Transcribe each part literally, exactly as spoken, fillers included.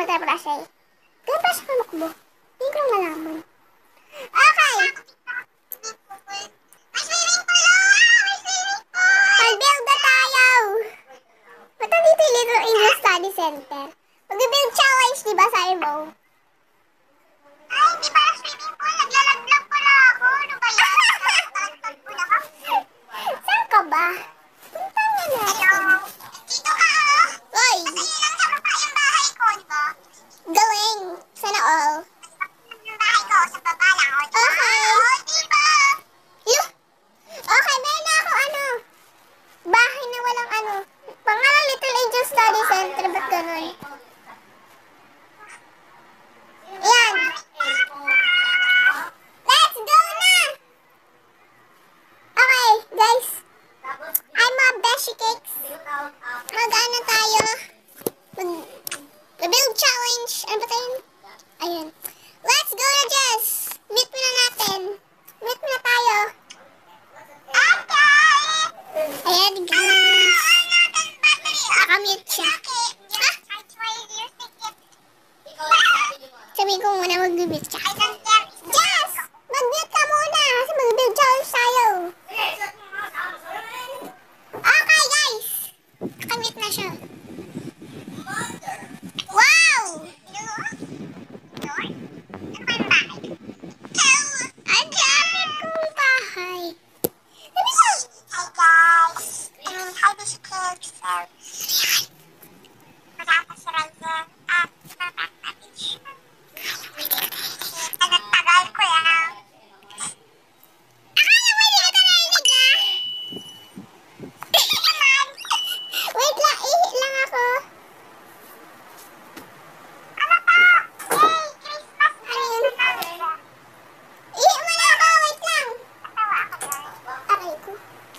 matay pala siya eh. Kaya pa siya kamakbo. Hindi ko malaman. Okay! Mag-build na tayo! Ba't nandito yung Little Angel Study Center? Mag-build challenge, diba, sabi mo? Ay, hindi pala swimming pool. Naglalag-lag pala ako. Ano ba yan? Saan ka ba? Punta nga natin. Hello? Dito ka, oh. Oy! Kasi lang sa baba yung bahay ko, diba? Galing. Sana all. Yung bahay ko, sa baba lang. O, diba? Okay. O, diba? Yuh! Okay, meron na ako, ano, bahay na walang ano. Pangalan Little Angel Study Center. Ba't ganun? Ayan. Let's go na! Okay, guys. I'm a Beshi Cakes. Mag-ano tayo? Mag-build challenge. Ano ba tayo? Ayun. Let's go na, Jess. Meet mo na natin. Meet mo na tayo. Ayan, guys. Nakamute siya. Ah! Sabihin ko muna mag-mute siya. Jess! Mag-mute ka muna. Kasi mag-build challenge tayo. Okay, guys. Nakamute na siya. Wow! Ang dami kong bahay. Sabi ko, hi guys. Um, hi Beshi Cakes. Magkakasiral yan. Ah, mamak natin siya. Tagal-tagal ko yan. Akala mo hindi ka narinig ah? Wait lang, ihi lang ako. Ano pa? Yay! Christmas Ayun. Ihi mo na ako, wait lang. Natawa ako doon. Aray ko.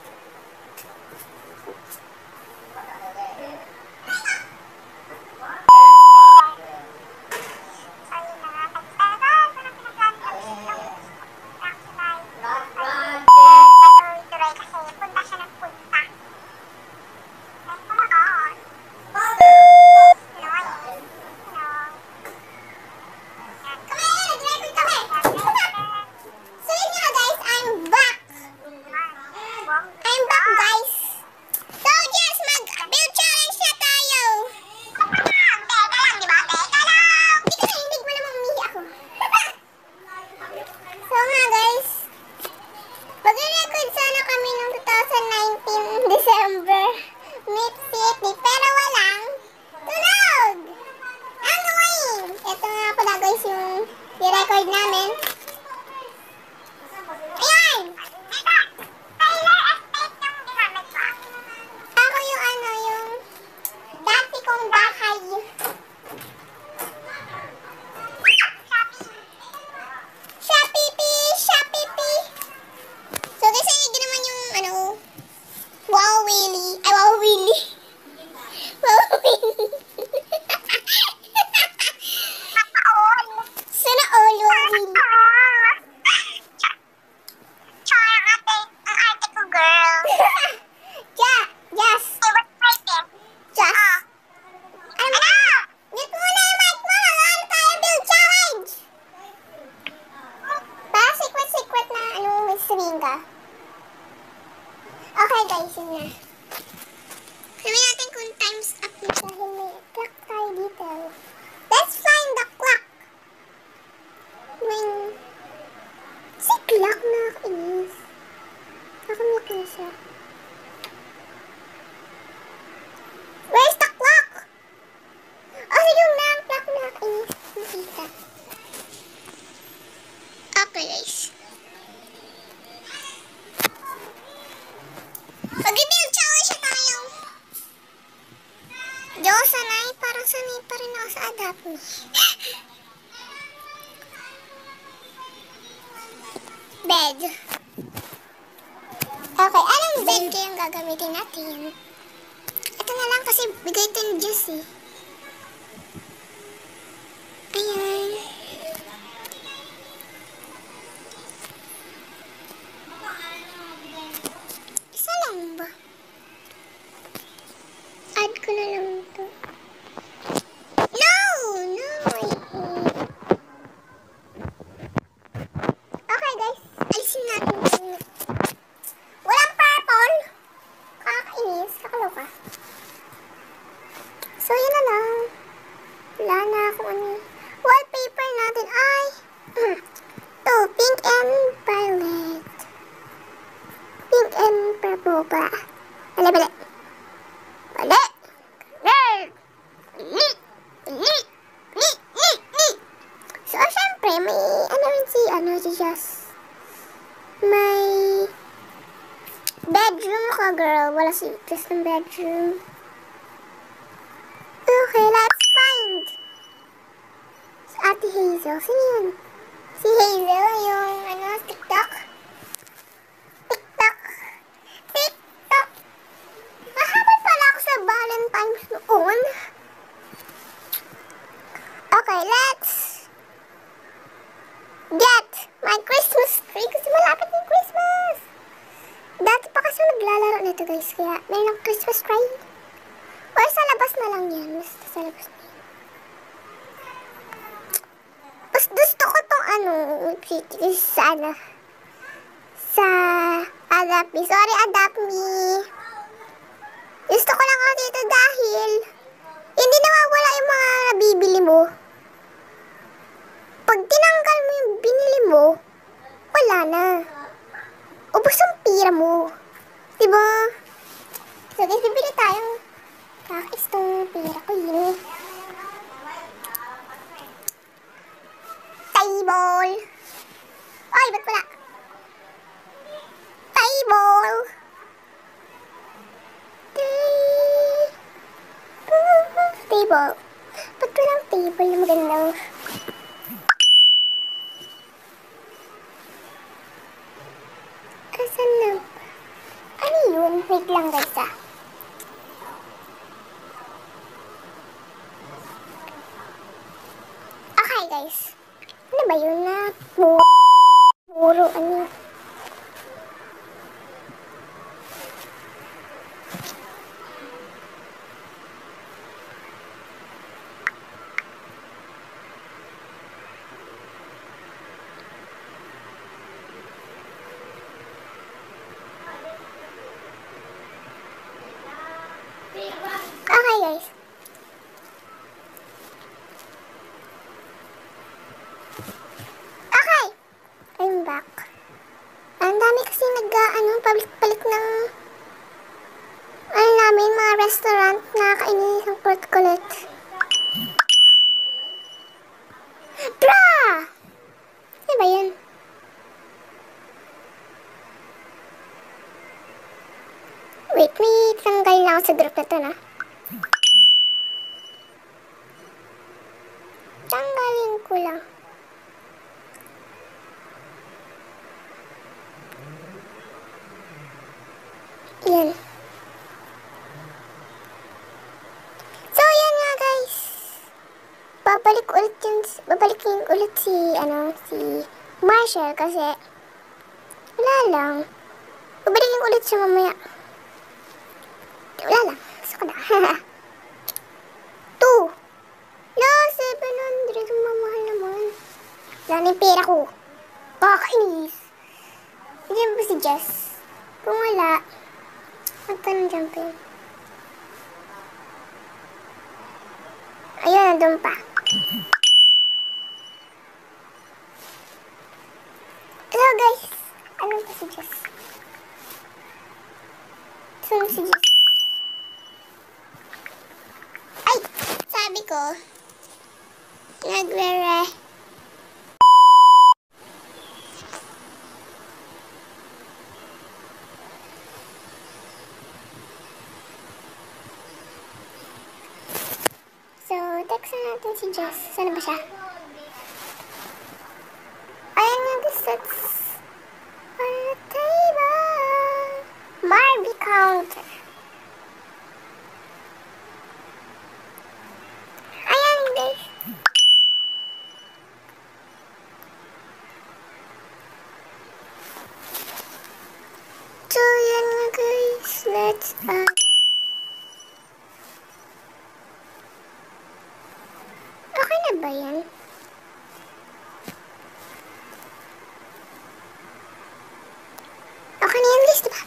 December. Meet City. Pero walang tunog. Ang annoying. Ito nga pala guys yung i-record namin. Ayan. Ako yung ano, yung dati kong bahay. Shopee, Shopee. So kasi hindi naman yung ano, Wow Willy. Ay, Wow Willy. Wow Willy. Sana all Wow Willy. Tsaka ang ate, ang ate ko girl. Ja, Jas. Eh, what's ate? Jas. Ano? Mute muna yung mic mo. Ano tayo build challenge? Para secret-secret na ano, may sabihin ka. Okay guys, yun na. Sabi natin kung time's up na dahil may clock tayo dito. Let's find the clock. When... Si clock na ako inis. Nakamute na siya. Where's the clock? Oh, yung na ang clock na ako inis. Nakita. Okay guys. Mag-build challenge na tayo. Diyos, sanay. Parang sanay pa rin ako sa adapt me. Bed. Okay, anong bed kayong gagamitin natin? Ito na lang kasi bigay ito ni Jess eh. Ayan. Isa lang ba? Add ko na lang ito. No! No! ano si Jess. May bedroom ka, girl. Wala si Jess ng bedroom. Okay, let's find si Ate Hazel. Sino yun? Si Hazel, yung ano, TikTok. TikTok. TikTok. Mahabol pala ako sa Valentine's noon. Okay, let's get my Christmas tree kasi malapit ng Christmas. Dati pa kasi naglalaro nito, guys, kaya may ng Christmas tree. Or sa labas na lang yan. Basta sa labas na yan. Mas gusto ko tong ano, sa ano, sa Adapt Me. Sorry, Adapt Me. Gusto ko lang ako dito dahil hindi nawawala yung mga nabibili mo. Pag tinanggal mo yung binili mo, wala na. Ubus ang pira mo. Diba? So guys, bibili tayong kakis tong pira ko yun. Table. Ay, ba't wala? Table. Table. Ba't walang table na magandang? Asan na? Ano yun? Wait lang, guys, ah. Okay, guys. Ano ba yun na? Puro, puro ano? Okay, guys. Okay. I'm back. Ang dami kasi nag, ano, pabalik-balik ng ano namin, mga restaurant na kainin ng pork kulit. Bra! Ano ba yun? Wait, may tanggal na ako sa group na to, na. Tanggalin ko lang. Yan. So, yan nga, guys. Babalik ulit yun, babalikin ulit si, ano, si Marshall kasi wala lang. Babalikin ulit siya mamaya. Wala lang. Gusto ko na. Two. No, seven hundred. Mamahal naman. Wala na yung pera ko. Kakainis. Hindi ba si Jess? Kung wala, magka ng jumping. Ayun, nandun pa. Hello, guys. Ano ba si Jess? Saan si Jess? Ay! Sabi ko, nagre-re. So, textan natin si Jess. Saan ba siya? Ayan nga, guys. It's on the table. Barbie counter. Ayan, guys. So, yan nga, guys. Let's, uh, okay na ba yan? Okay na yan, guys, diba?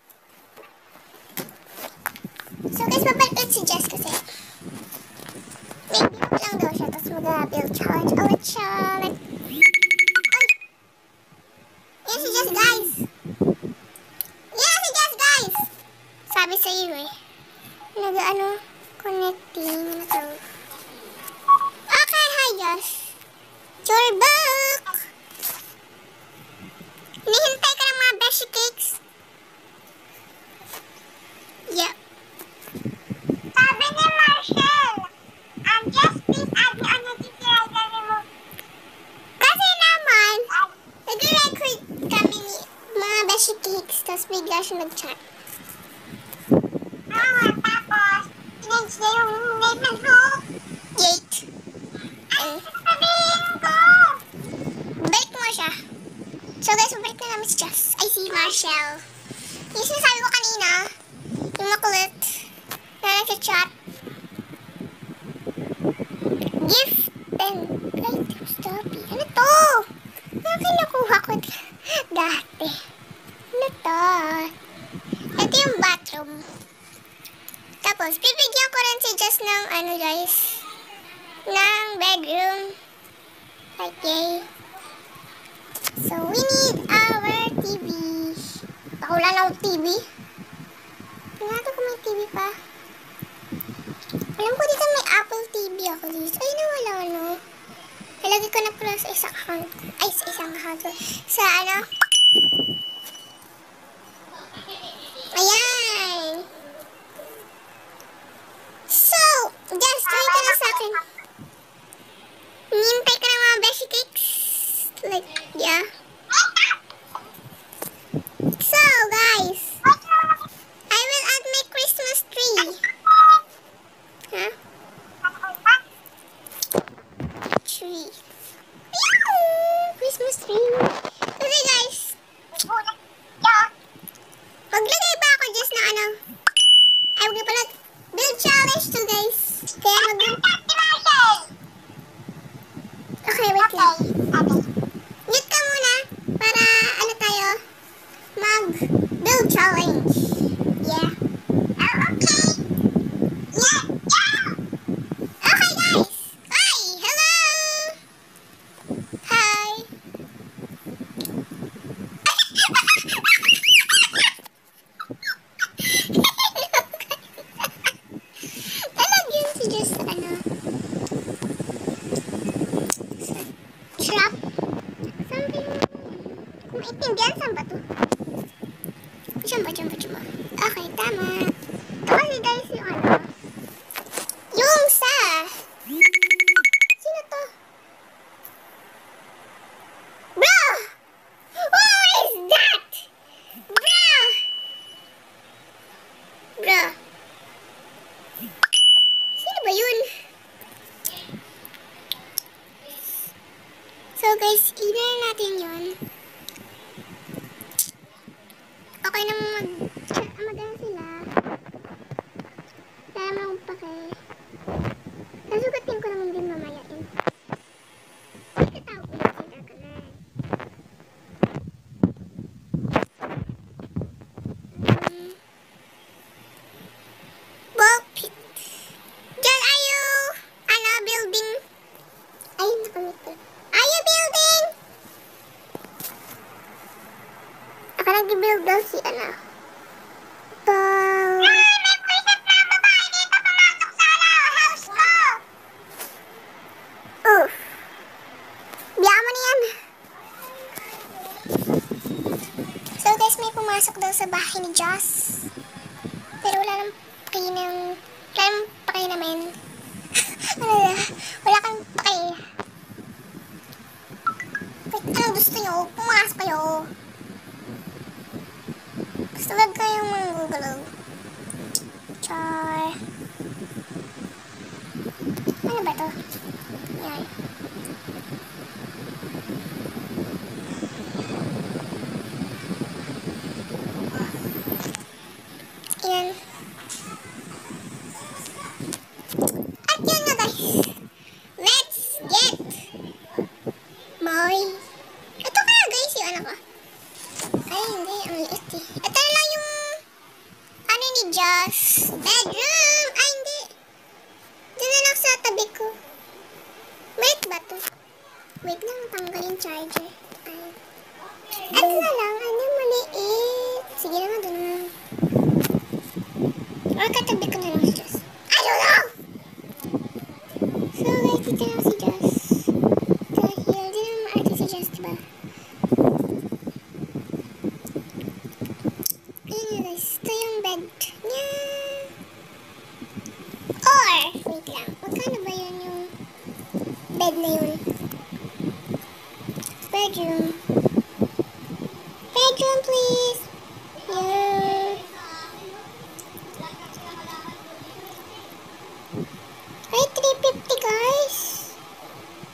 So, guys, mabalik si Jess kasi may build lang daw siya, tapos mag-build challenge ulit siya. Like, ay! Yan si Jess, guys! Yan si Jess, guys! Sabi sa iyo eh. Nag-ano, connecting na to. Okay, hi Jess. You're back! beshi cakes? Yeah. Sabi ni Marshall, um, just please add me on the G P Rider remove. Kasi naman, nag-record kami ni mga beshi cakes, tapos bigla siya nag-chat. Ah, tapos, change na yung name ng group. Gate. Ay, sabihin ko. Balik mo siya. So guys, mabalik na namin si Jess. Ay, si Marshall. Yung sinasabi ko kanina, yung makulit, na nag-chat. Gift and light stubby. Ano to? Bakit nakuha ko dati? Ano to? Ito yung bathroom. Tapos, bibigyan ko rin si Jess ng ano guys, ng bedroom. Okay. So, we need our T V. Baka wala na akong T V. Tingnan natin kung may T V pa. Alam ko dito may Apple T V ako dito. Ay, nawala ano. Nalagay ko na pala sa isang account. Ay, sa isang account. Sa ano? Ayan. So, just join ka na sa akin. Nintay ka ng mga beshi cakes. Like, yeah. So, guys. I will add my Christmas tree. Huh? Tree. Meow! Christmas tree. Okay, guys. Maglagay ba ako just na ano? Ay, huwag na pala. Build challenge to, guys. Kaya mag... Okay, wait lang. Mute ka muna para ano tayo? Mag-build challenge. Yeah. Oh, okay. Yeah, yeah. Okay, guys. Hi, hello. Hi. Talagyan si Jess ano? Trap. Something. Maintindihan saan ba to? Diyan ba, diyan ba, diyan ba? Okay, tama. Ito kasi guys yung ano. Yung sa... Sino to? Bro! Who is that? Bro! Bro. Sino ba yun? So guys, i-na natin yun. Okay na mag... Mag-ano sila. Kaya magpake. Nasugatin ko naman din mamaya yun. Itatawag ulit sila ka na. Um, ball pit. Diyan, are you... Ano, building? Ayun, nakamit ko. Are you building? Ako nag-build daw si ano. Ball. Ay, may preset na babae dito pumasok sa ano, house ko. Oof. Biya mo na yan. So guys, may pumasok daw sa bahay ni Joss. Pero wala nang paki ng... Wala nang paki namin. Ano na? Wala kang paki. Wait, anong gusto nyo? Pumasok kayo. Gusto wag kayong manggugalaw. Char. Ano ba to? Yan. Yan. At yun na guys. Let's get my... Ito kaya guys yung ano ko. Ay, hindi. Ang liit eh. Ito na lang yung ano ni Joss. Bedroom. Ay, hindi. Diyan na lang sa tabi ko. Wait ba to? Wait lang, tanggalin charger. Ay. Ito na lang. Ano, maliit. Sige na nga, doon na lang. Or katabi ko na lang si Joss. I don't know! So guys, dito na lang si Joss. Ito here. Di na maarte si Joss, diba?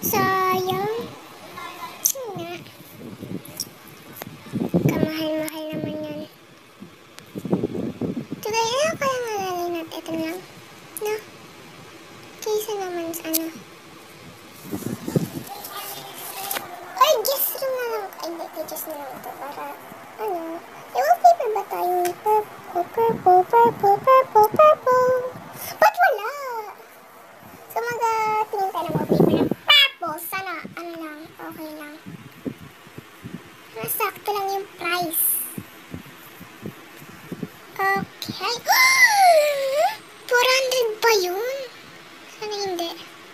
Sayang. Yun nga. Kamahal-mahal naman yan. So guys, ano kaya malalay natin? Ito lang. No? Kaysa naman sa ano. Ay, guess rin na lang. Ay, hindi. Guess na lang ito. Para, ano. Eh, wallpaper ba tayo? Purple, purple, purple, purple, purple. Ba't wala? So, mag-tingin tayo ng wallpaper ng purple. Sana, ano lang. Okay lang. Nasakto lang yung price. Okay. four hundred ba yun? Sana hindi.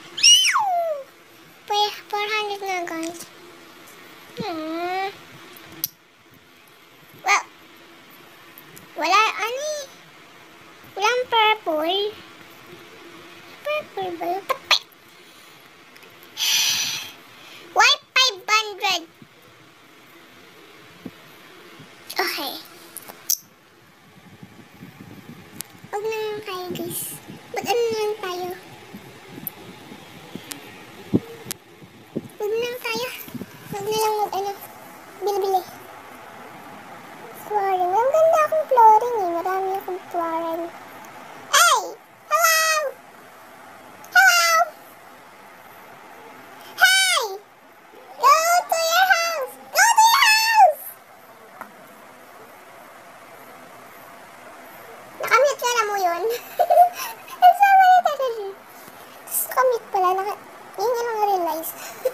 four hundred na guys. Hmm. Well, wala, ano eh. Walang purple. Purple ba yun? Why five hundred? Okay. Huwag na lang tayo guys. Ba't ano lang tayo? Huwag na lang tayo. Huwag na lang mag ano. Bili-bili. Flooring. Ang ganda akong flooring eh. Marami akong flooring. Hey! Hello! Hello! Hey! Go to your house! Go to your house! Nakamute ka na mo yun. Ang sama na talaga siya. Tapos nakamute pala. Naka, yun yun ang realize.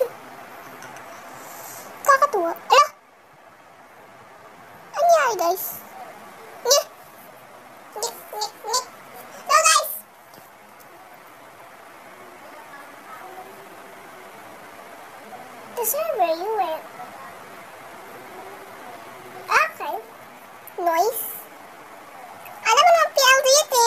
Kakatuwa. Ala! Ano nangyari guys? Nye! Nye! Nye! Nye! No guys! The server you were... Okay. Noise. Alam mo naman P L D T.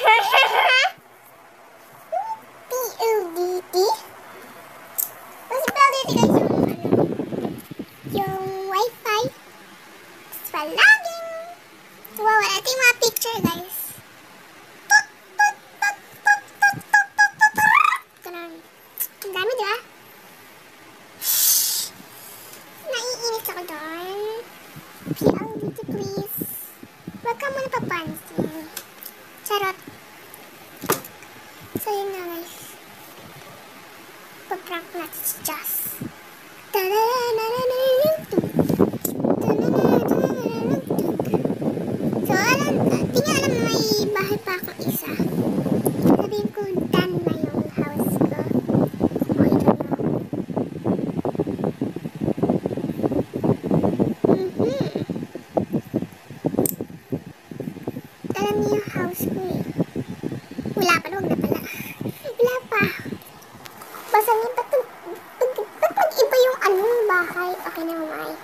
P L D T? Kasi P L D T guys yung ano, yung wifi. Palaging. Wow, ito yung mga picture guys. Tut, tut, tut, tut, tut, tut, tut, tut, tut. Ganun. Ang dami diba? Naiinis ako doon. P L D T please. Huwag ka muna papansin. Charot. So yun na guys. Pag-prank natin si Joss. Ta-da-da-da-da-da-da-da. So alam, di nga alam na may bahay pa akong isa. Sabihin ko, done na yung house ko. O ito na. Mm-hmm. Alam niyo yung house ko eh. Wala pa, huwag na pala. Wala pa. Basta niya, ba't pag-iba yung anong bahay? Okay na mamay.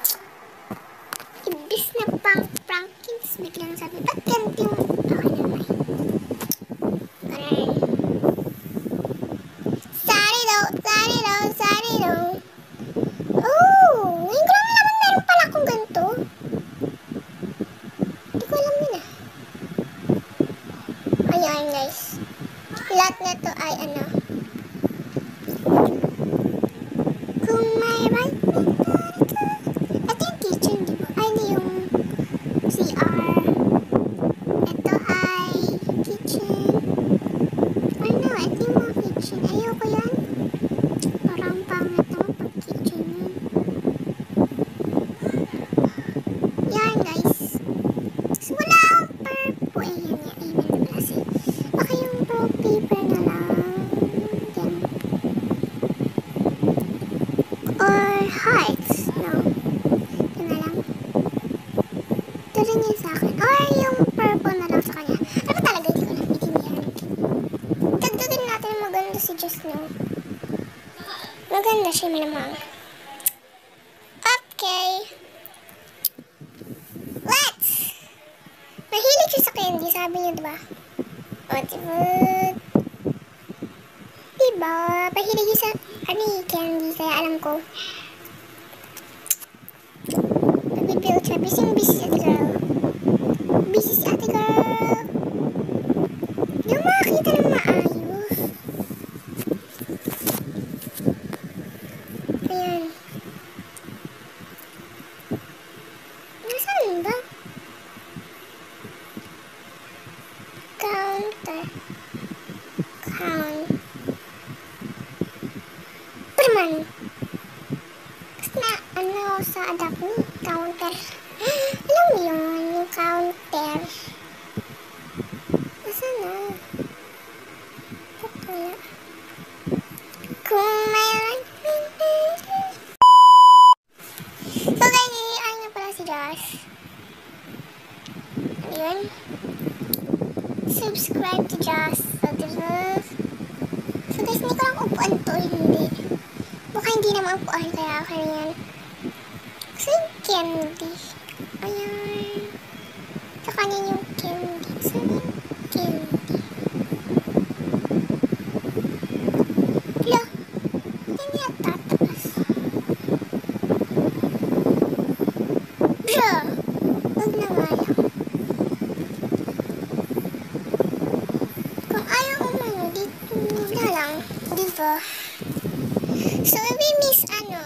Ibis na prank-prankings, biglang sabi, ba't ganito yung... Okay na mamay. Ganun. Sorry daw, sorry daw, sorry daw. Oh, ngayon ko lang nalaman meron pala akong ganito. Hindi ko alam yun ah. Ayan guys. Lahat na to ay ano. Kung may right na ito. Ito yung kitchen, di ba? Ay, hindi yung C R. Ito ay kitchen. Ano, ito yung mga kitchen. Ayoko yan. Parang pangit naman pag kitchen yun. Yan guys. So, wala akong purple. Ay, yan yan. Ay, yan na kasi. Baka yung pearl paper na lang. Yan. Or hearts. No. Ito na lang. Ito rin yun sa akin. Or yung purple na lang sa kanya. Ano talaga? Hindi ko lang itindihan. Dagdagan natin yung maganda si Just No. Maganda siya minamang. Okay. Let's! Mahilig siya sa candy. Sabi niya, diba? O, diba? Diba? Mahilig siya sa ano eh, candy. Kaya alam ko. Nag-build siya. Busy yung busy si ate girl. Busy si ate girl. Hindi mo makakita ng maayos. ina-adapt ni counter. Alam mo yun, yung counter. Nasaan na? Ba't wala? Kung mayroon. So guys, ay na pala si Josh. Ano yun? Subscribe to Josh. So, diba? So guys, hindi ko lang upuan to, hindi. Baka hindi naman upuan, kaya ako yan. So yung candy. Ayan. Sa kanya yung candy. Saan yung candy? Hala. Hindi na tatapas. Bro. Huwag na nga lang. Kung ayaw umano, dito na lang. Diba? So, we miss ano,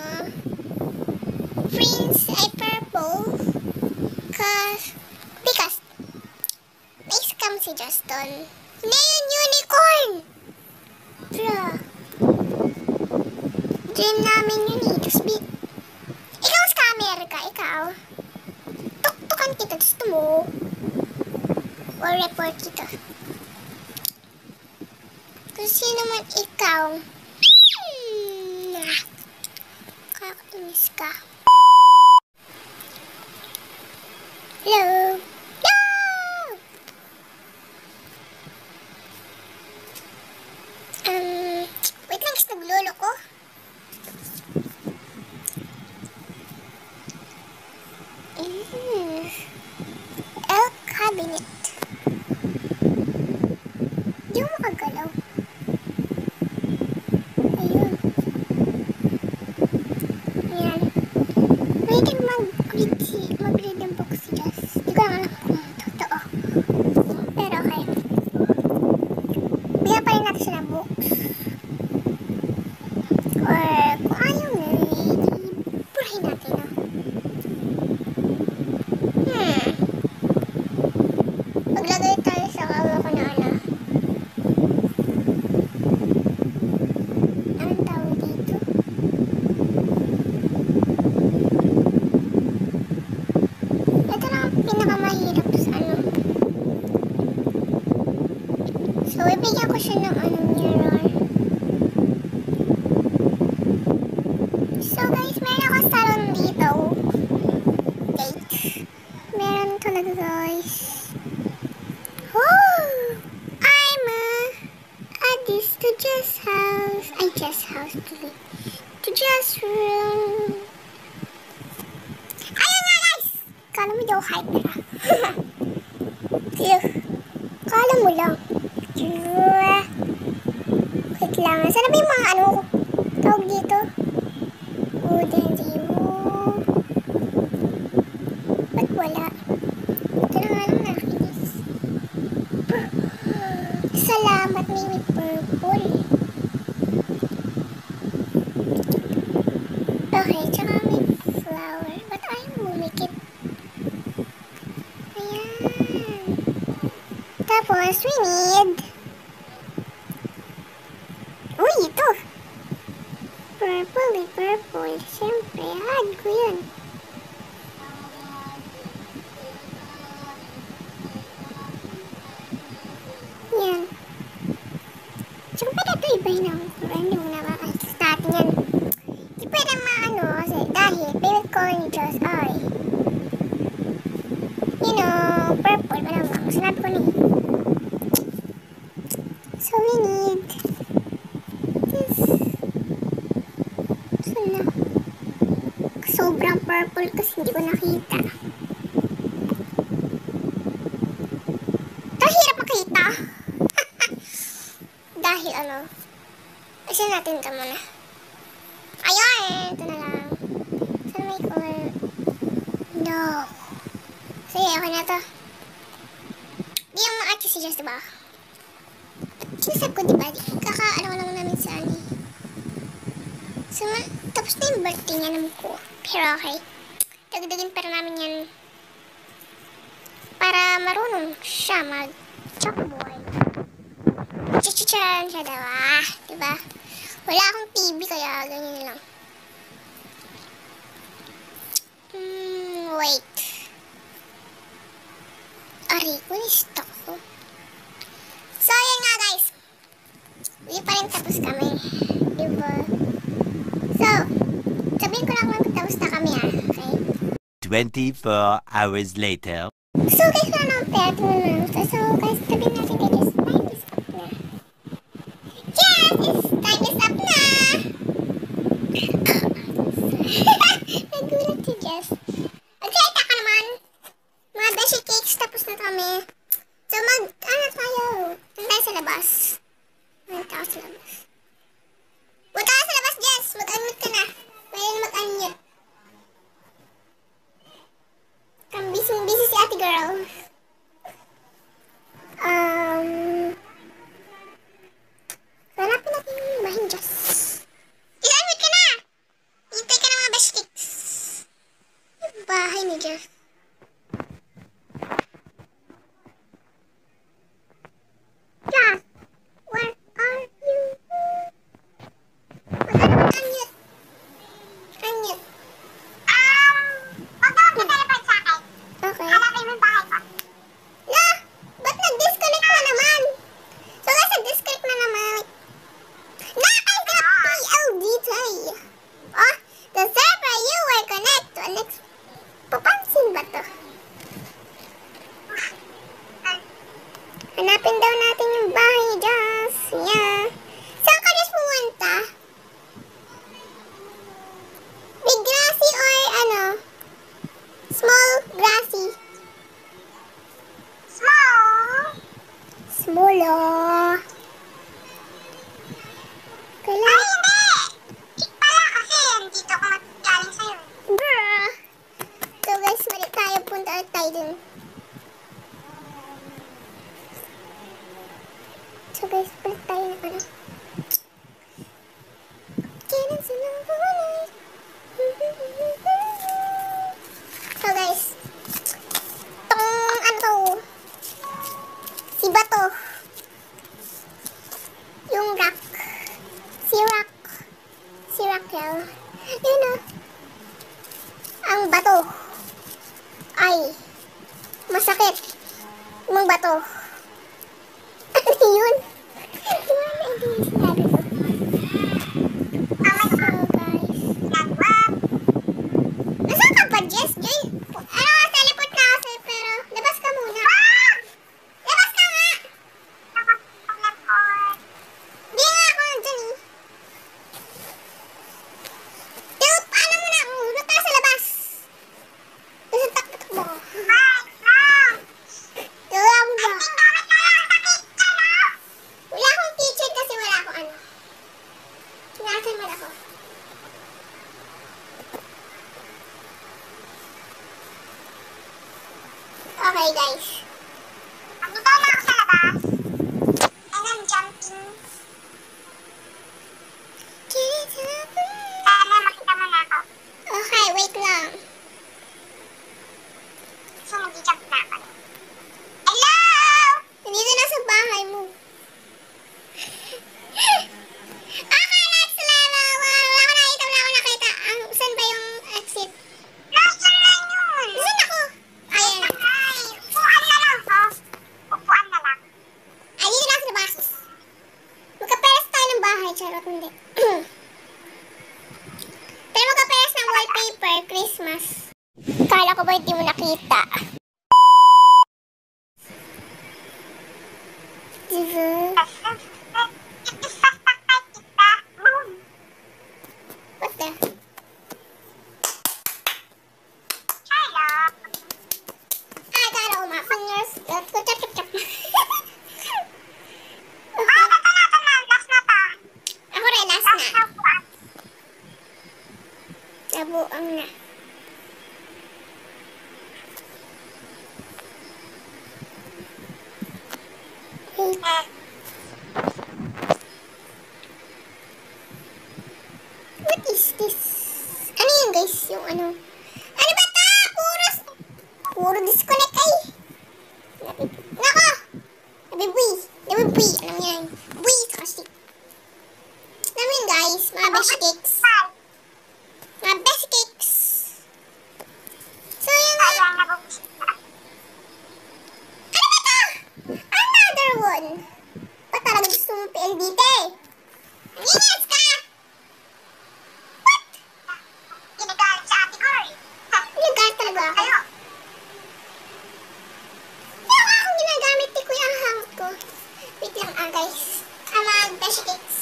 Prince ay purple. Cause, because, na-scam si Justin. Hindi yun, unicorn! Bro. Dream namin yun eh. Tapos, bi- ikaw scammer ka, ikaw. Tuktukan kita, gusto mo. Or report kita. Kasi naman ikaw. Hmm. Kakainis ka. Hello? No! Um, wait lang, gusto naglolo ko. Mm. L cabinet. Di mo makagalaw. Ayun. Ayan. Pwede mag-read si, mag-read ang book si Jess. Di ko lang alam kung totoo. Pero okay. Bigyan pa rin natin siya ng books. Or kung ayaw na, i-burahin natin, no? Hmm. Maglagay tayo sa kama ko na ano. Anong tawag dito? Ito lang ang pinakamahirap sa ano. So, ibigyan ko siya ng ano, mirror. So, guys, meron akong salon dito. Date. Meron talaga, guys. Oh! I'm a... Add this to Jess' house. Ay, Jess' house tuloy. To Jess' room. Ayun nga, guys! Kala mo daw hype na. Look. Kala mo lang. Wait lang. Sana ba yung mga ano tawag dito? Wooden zero. Ba't wala? Ito na nga lang nakinis. Salamat, may purple. Okay, tsaka may flower. Ba't ayaw bumikit? Ayan. Tapos, we need... Uy, ito! Purple eh, purple. Siyempre, add ko yun. Yan. Tsaka pwede ito ibahin ako. Hindi mo nakaka-assist natin yan. Hindi pwede maano kasi dahil favorite color ni Joss ay you know, purple. Wala mo. Sinabi ko na eh. So we need this. So na. Sobrang purple kasi hindi ko nakita. Ito hirap makita. Dahil ano. Kasi natin ito muna. Ayun! Ito na lang. Saan may color? No. Sige, okay na ito. Di yung ma-arch si Jess, diba? Sinasab ko, diba? Kaka-ano ko lang namin sa ano. So, tapos na yung birthday niya naman ko. Pero okay. Dagdagin para namin yan. Para marunong siya mag-chalkboard. Chichan siya, diba? Diba? Wala akong T V kaya ganyan lang. Hmm, wait. Ari, na-stuck ko. So, yun nga guys. Hindi pa rin tapos kami. Diba? So, sabihin ko lang lang tapos na kami ah. Okay? twenty-four hours later. So, guys, wala nang pera. Tingnan lang. So, guys, sabihin natin kay Jess, time is up na. Jess, it's time is up na! Nagulat si Jess. Excited ka naman. Mga beshi cakes, tapos na kami. So, mag, ano tayo? Ano tayo sa labas? Ano tayo sa labas? Punta ka sa labas, Jess. Mag-unmute ka na. Pwede na mag-unmute. Kang busy-busy si ate girl. Um, hanapin natin yung bahin, Jess. I-unmute ka na! Hintay ka ng mga beshi cakes. Yung bahay ni Jess. Jess, where are you? Mag-unmute. Unmute. Um, huwag na mag-teleport sa akin. Okay. Hanapin mo yung bahay ko. La! Ba't nag-disconnect na naman? So guys, nag-disconnect na naman. Nakakagap P L D tayo. Oh, the server you were connect to Alex. Papansin ba to? Hanapin daw natin yung bahay ni Jess. Yeah. Saan ka Jess pumunta? Big grassy or ano? Small grassy? Small. Small oh. Kailan? Ay, hindi! Kik pala kasi dito ako magaling sa'yo. Bruh. So guys, mali tayo. Punta ulit tayo dun. So guys, balik tayo ng ano. Kailan sila bumalik? So guys, tong ano to, si Bato, yung rock, si rock, si Raquel, yun o, ang bato, ay, masakit, yung bato, ano yun? Wala na hindi sinabi ko. So guys, nasaan ka ba, Jess? Joy? Ano, teleport na kasi, pero labas ka muna. Ah! Labas ka nga! Di nga ako dyan eh. Dude, paano mo na? Hulot ka sa labas. Gusto takbo ko. Wala akong ba? Wala akong teacher kasi wala akong ano. Nasaan mo ako? Okay guys. Andito na ako sa labas. And I'm jumping. Sana makita mo na ako. Okay, wait lang. So, nag-jump na ako. Hello! Nandito na sa bahay mo. Okay, next level. Wala ko nakita, wala ko nakita. Ang, saan ba yung exit? Nasaan lang yun? Nasaan ako? Ayan. Ay, upuan na lang to. Upuan na lang. Ay, dito na ako sa bahay. Magkaperas tayo ng bahay. Charot, hindi. Pero magkaperas ng wallpaper. Christmas. Kala ko ba hindi mo nakita? Diba? What the? Hello. I got all my fingers. Let's go chop chop chop. Ay, ito na, ito na. Last na to. Ako rin, last na. Nabuang na. Wait. What is this? Ano yun guys? Yung ano? Ano ba ta? Puro, puro disconnect ay. Nako! Nabibui. Nabibui. Alam niyo yan. Bui kasi. Alam yun guys. Mga beshi cakes. Mga beshi cakes. Genius ka! What? Ginagalit sa ate ko eh. Ha? Ginagalit talaga ako? Kayo. Kaya nga akong ginagamit ni Kuya ang hangot ko. Wait lang ah guys. Ang mga beshi cakes.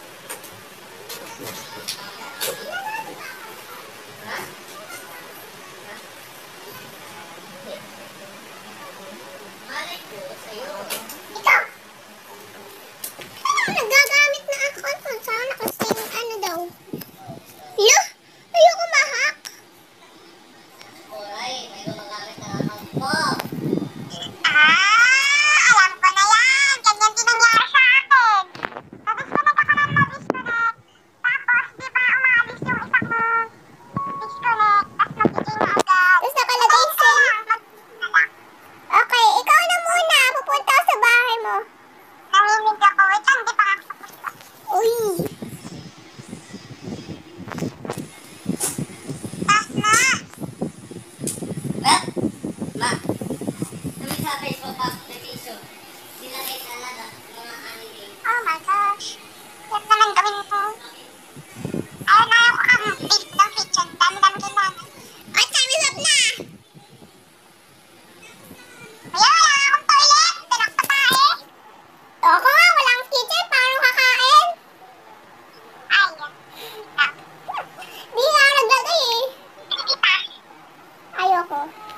Ikaw! Ano, nagagamit na ako. Ano, sana kasi ano daw. Lo, ayoko mahak. Ah, alam ko na yan. Ganyan din nangyari sa akin. Na-disconnect ako ng na-disconnect. Tapos, di ba umalis yung isa kong disconnect. Tapos nagiging na agad. Tapos nakalagay sa'yo. Okay, ikaw na muna. Pupunta ako sa bahay mo. Naminig ako. Wait lang, di pa ako sa puso. Uy. Tas na. Ma, kami sa Facebook pa, sa Facebook. Sinakita na na mga anime. Oh my gosh. Yan naman gawin ko. Ayaw na ayaw ko kang big ng kitchen. Dami-dami kailangan. Oh, time is up na. Ayaw, wala akong toilet. Tinak pa tayo. Ako nga, walang kitchen. Paano kakain? Ay, yan. Di nga ako naglagay eh. Ayoko.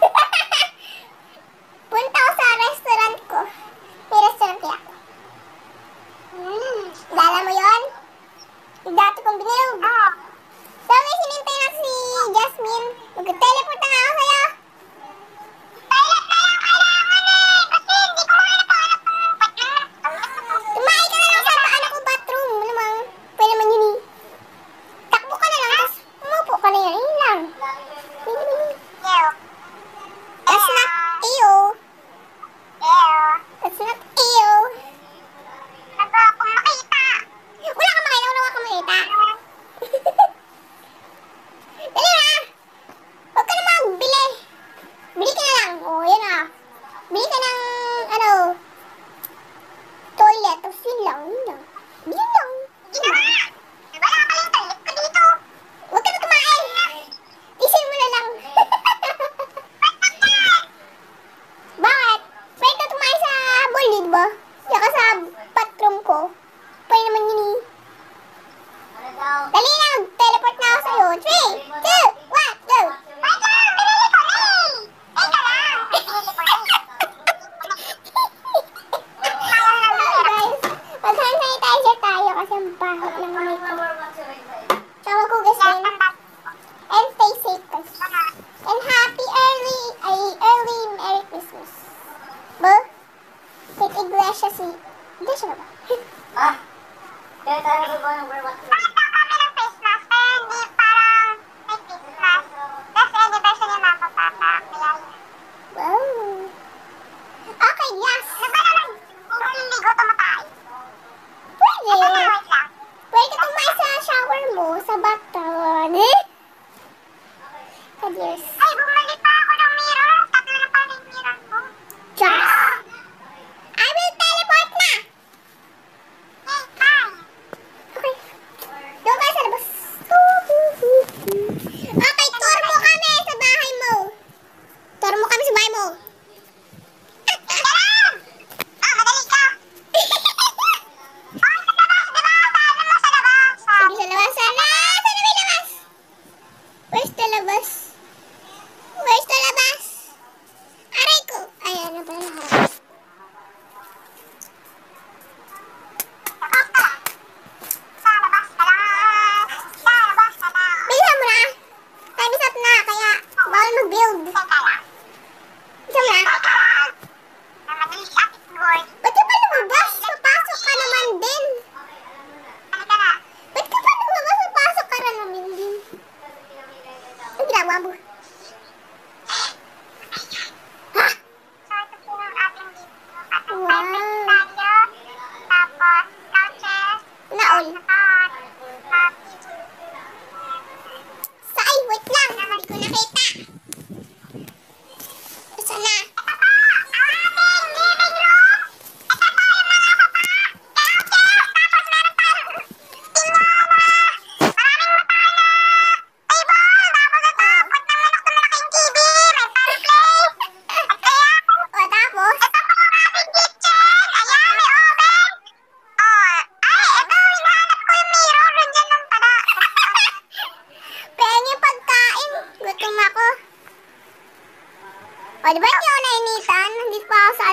Punta ako sa restaurant ko. May restaurant kaya ako. Hmm. Dala mo yun? Yung dati kong binilog. Oo. So, may sinintay na si Jasmine. Mag-teleport na nga ako sa'yo. Toilet na lang kailangan eh. Kasi hindi ko makahanap ng bathroom. Tumahay ka na lang sa paano ko bathroom. Ano mang, pwede naman yun eh. Takbo ka na lang, tapos umupo ka na yan. Yun lang. Ew. That's not ew. Ew. That's not ew. Nagawa akong makita. Wala kang makita, wala kang makita. Dali na. Huwag ka na magbili. Bili ka na lang. O, yun na. Bili ka ng, ano, toilet. Tapos yun lang, yun lang. Yun lang. Ginawa. Wala ka lang toilet ko dito. Huwag ka na kumain. Tisin mo na lang. Bakit? Pwede ka tumayo sa bowl, di ba? Saka sa bathroom ko. Pwede naman yun eh. Ano daw? Dali na, teleport na ako sa'yo. three, two, one, go! Wait lang, binili ko na eh! Wait ka lang! Binili ko na eh. Guys, mag-hand sanitizer tayo kasi ang baho ng kamay ko. Tsaka maghugas din. And stay safe guys. And happy early, ay, early Merry Christmas. Ba? Take iglesia si... Iglesia na ba? Ah, kaya tayo nagagawa ng World War Two. Bata kami ng Christmas, pero hindi parang may Christmas. Kasi anniversary ni Mama Papa. Kaya yun. Wow. Okay, yes. Ano ba naman? Kung liligo tumatay. Pwede. Wait lang. Pwede ka tumayo sa shower mo, sa bathtub. Eh? Adios. Ay, bumalik pa ako ng mirror. Tatlo na pala yung mirror ko. Just. I will teleport na. Eh, bye. Okay. Doon ka sa labas. Okay, tour mo kami sa bahay mo. Tour mo kami sa bahay mo. Dalam! Ah, madali ka. Oh, sa labas, di ba? Paano mo sa labas? Sige, sa labas. Sana! Sana may labas. Where's the labas? Where's the labas? Aray ko. Ayan na pala naharap. Sa labas ka lang. Sa labas ka lang. Bilisan mo na. Time is up na, kaya bawal mag-build. Teka lang. Bilisan mo na. Madali si Ate Boy. Ba't ka pa lumabas? Papasok ka naman din. Ano ka na? Ba't ka pa lumabas? Papasok ka na naman din. Ang ginagawa mo? Ha? So, ito po yung ating dito. Ating Wow. pipit tayo. Tapos, couches. Naol. Nakat. Happy. Sa ay, wait lang. Hindi ko nakita. Saan na? Ito po, ang ating living room. Ito po yung mga sofa. Couches. Tapos meron tayong tin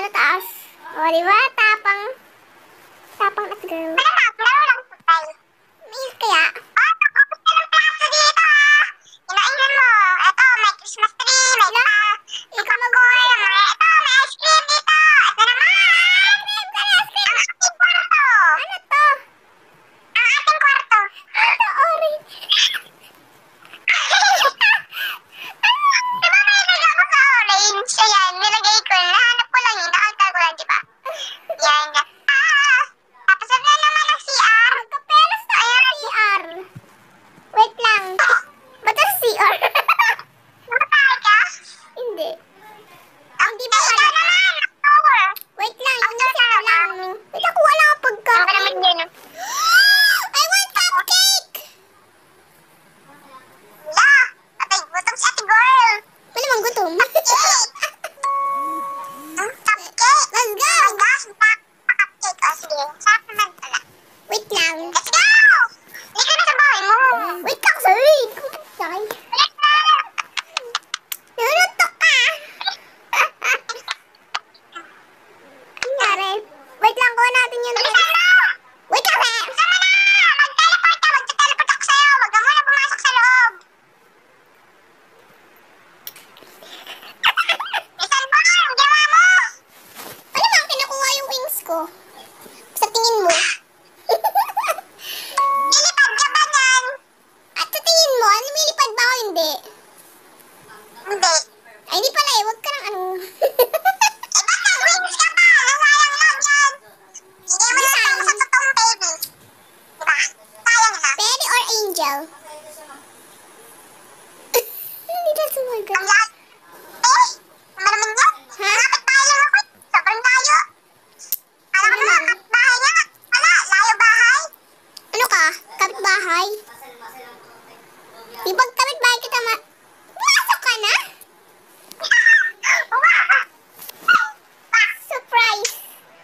Paano taas? O, di ba? Tapang. Tapang at girl. Ano na? Laro lang po tayo. May kaya? Oh, tapos ka ng plato dito ah. Inainan mo. Ito, may Christmas tree. May pa. Ikaw mag-goy. Ito, may ice cream dito. Ito naman. Ice cream ka na, ice cream. Ang ating kwarto. Ano to? Ang ating kwarto. Ano, orange? Diba may nilagay ko sa orange? Ayan, nilagay ko. Nahanap ko lang yun. Nakanta ko lang, diba? Yan. Ah! Tapos ano naman ang C R? Magkapelas na ang C R. Wait lang. Ba't ang C R? Nakatahay ka? Hindi. Ang di ba ka naman? Wait lang. Yung nasa ko lang. Wait ako, wala akong pagkain. Ano naman yun? I want cupcake! La! Atay, gutom si ate girl. Wala mang gutom. Cupcake! Cupcake! Let's go! Oh my gosh, cupcake. O, sige. Sarap naman pala. Wait lang. Let's go! Hindi ka na sa bahay mo. Wait lang, sorry. Sorry. Wait lang. Naruto ka. Nangyari? Wait lang, kuha natin yun. Wait lang, eh. Sama na! Mag-teleport ka. Mag-teleport ako sa'yo. Wag ka muna pumasok sa loob. Isan mo! Ang gawa mo! Ano ba ang kinukuha yung wings ko? Sa tingin mo? Lilipad ka ba yan? At sa tingin mo, lumilipad ba o hindi? Hindi. Ay, hindi pala eh. Huwag ka ng ano. Eh, ba't ang wings ka pa? Nasayang lang yan. Hindi mo na tayo sa totoong baby. Diba? Sayang na. Fairy or angel? Hindi na sumagot. Ang lahat. Eh, naman naman yan. Ha? Kapit bahay lang ako. Sobrang layo. Alam mo naman, kapit bahay nga. Wala, layo bahay. Ano ka? Kapit bahay? Di pag kapit bahay kita ma... Pumasok ka na? Surprise!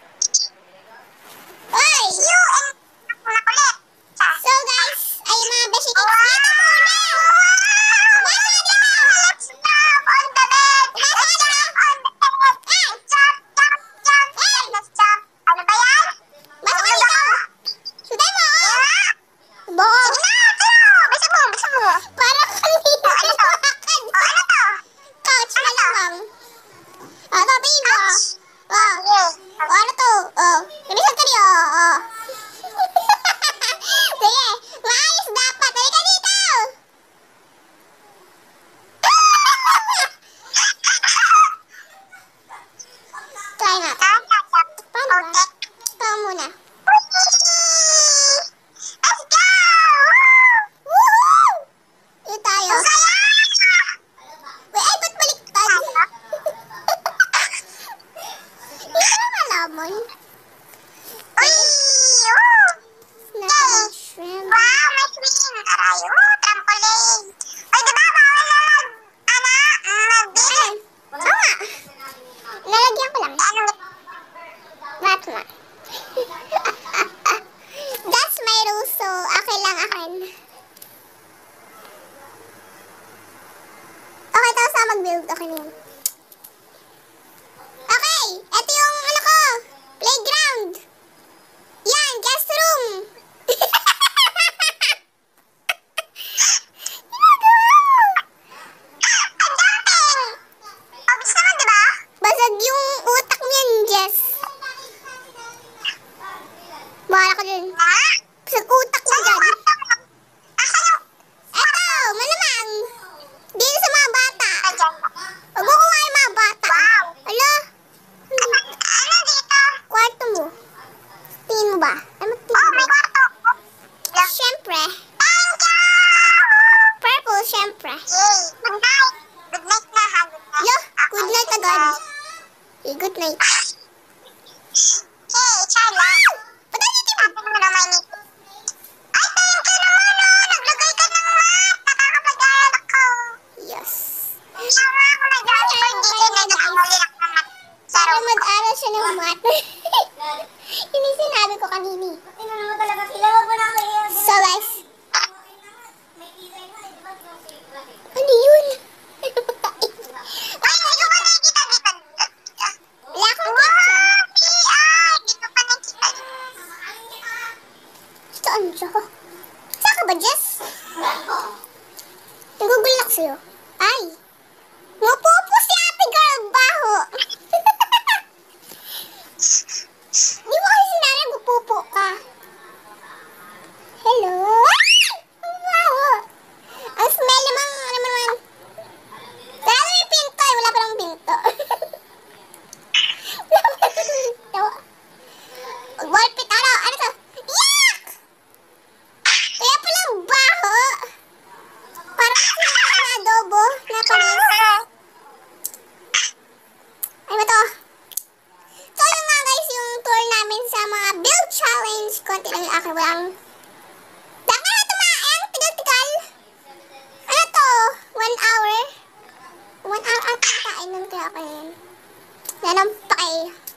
Oy! You and... Nakulit. So guys, ay mga beshi kids, dito muna! Pumasok ka dito! Let's jump on the bed! Let's jump on the bed! Let's jump, jump, jump! Let's jump! Ano ba yan? Masok ka dito! Suday mo! Boko! Sige na! Tayo! Bisa mo! Bisa mo! Parang kanina! Ano to? Oh, ano to? Couch na lang. Ah, to, tingin mo. Oh. Oh, ano to? Oh. Nabisag ka niyo. Oh. Sige. Maayos dapat. Halika dito. Try nga. Paano ba? Ito muna. Let's go! Woohoo! Yun tayo. Wait, ay, ba't baliktad? Hindi ko na malaman. Uy! Naka shrimp. Wow, may swing! Aray, oh, trampoline! Uy, diba, bawal na mag... Ano? Mag-beer? Oo nga. Nalagyan ko lang. Ano? Mat nga. That's my ruso. Akin lang, akin. Okay, tapos na mag-build. Okay na yun. Okay! Ito yung ano ko. Playground. Yan, guest room. Ang jumping! Obvious naman, diba? Basag yung utak niyan, Jess. Bahala ka dun. Basag utak mo dyan. Eto, malamang. Dito sa mga bata. Huwag mo Saan ka ba, Jess? Nagugulak sa'yo. Ay! Mapupo si ate girl, baho! Di mo kasi sinabi magpupo ka. Hello? Ang baho! Ang smell naman, ano naman. Sarado yung pinto eh, wala pa lang pinto. Wala pa lang pinto. Wallpit, ano? Ano to? Yuck! Kaya palang baho. Parang sila na adobo na panis. Ano ba to? So yun nga guys, yung tour namin sa mga build challenge. Konti lang yung akin, walang... Baka na tumaeng, tigal-tigal. Ano to? One hour? One hour at kain nun kaya ako yun. Yan ang pake.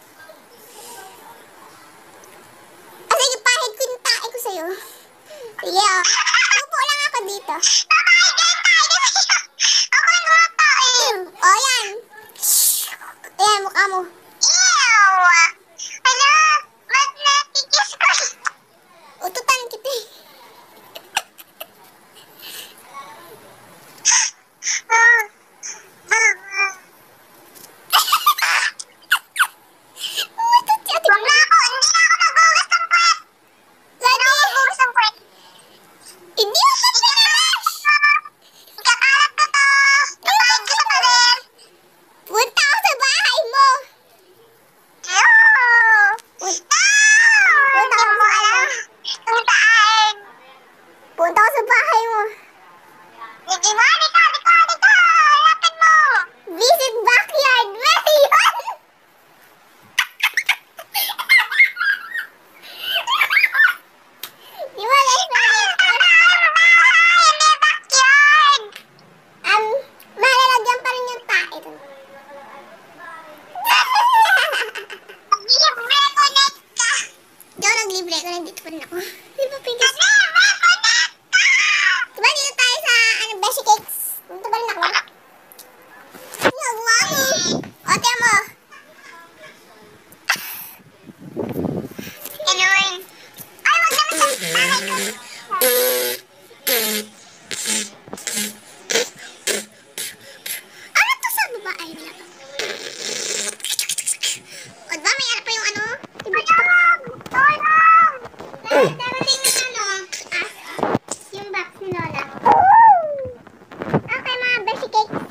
Ah, sige, pahid ko yung tae ko sa'yo. Sige, oh. Upo lang ako dito. Papahid ka yung tae ko sa'yo. Ako lang kumatae. Oh, yan. Ayan, mukha mo. Ew! Ano? Ba't natikis ko? Ututan kita eh. Utot si ate. Wag na ako. Hindi na ako nag-ugas ng puwet. Hindi ako nag-ugas ng puwet. Hindi ako nag-ugas. Ikakalat ko to. Napahid ko sa pader. Punta ako sa bahay mo. Punta. Punta ako sa bahay mo. Punta ako sa bahay mo. Sige mo, dito, dito, dito. Lapit mo. Visit backyard. Where yun? Di ba guys? May backyard. Um, malalagyan pa rin yung tae dun. Libre connect ka. Di ako naglibre ko, nandito pa rin ako. Di ba pigas? Libre connect ka! Diba dito tayo sa ano, Beshi Cakes? Dito pa rin ako. Nagawa mo. O, tiyan mo. Ganun. Ay, wag naman sa bahay ko. Ano to sa baba? Ay, wala to. O, diba may ano pa yung ano? Tulong! Tulong! Darating na ano? Ah, yung box ni Lola. Okay, mga Beshi Cakes.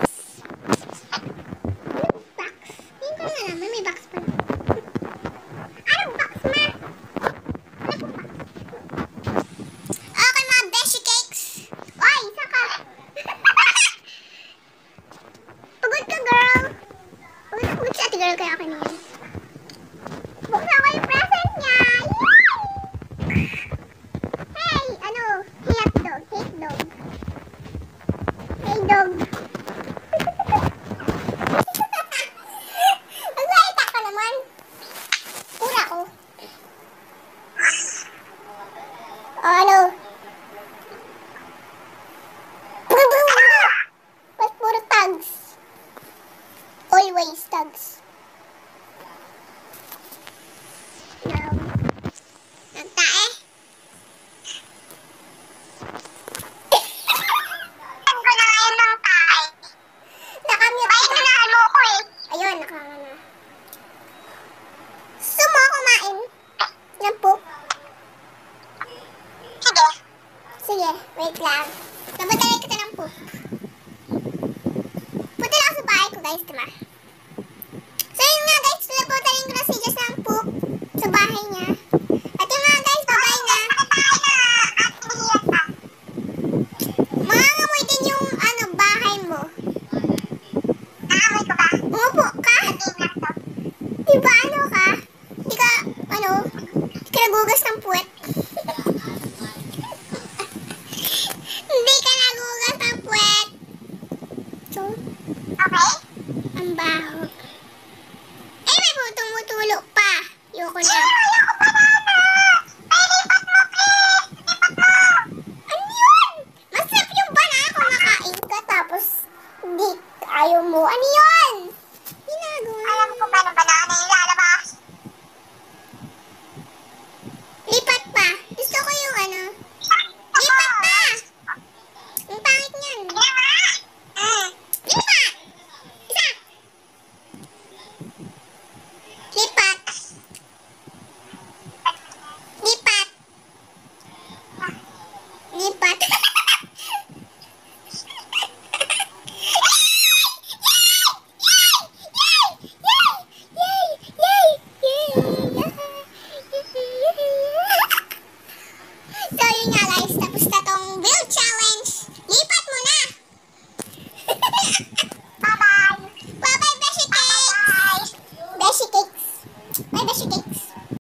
Anong box? Hindi ko na alam. May box pa na. Anong box, ma? Ano po box? Okay, mga Beshi Cakes. Oy, saka. Pagod ka, girl. Pagod na pagod si ate girl, kaya okay na yan. Buksan ko yung present niya. Yay! Hey, ano? Hot dog. Hate dog. Hey, dog. Nagsalita ka naman. Pura ko. O, ano? Ba't puro tags? Always tags. No. Nagtae? Saan ko na ngayon ng tae? Nakamute. Ay, sinahan mo ko eh. Ayun, nakanga na. Sumo kumain ng poop. Sige. Sige, wait lang. Nabatay kita ng poop. Punta lang ako sa bahay ko guys, diba? So yun nga guys, pinapuntahin ko na si Jess ng poop sa bahay niya.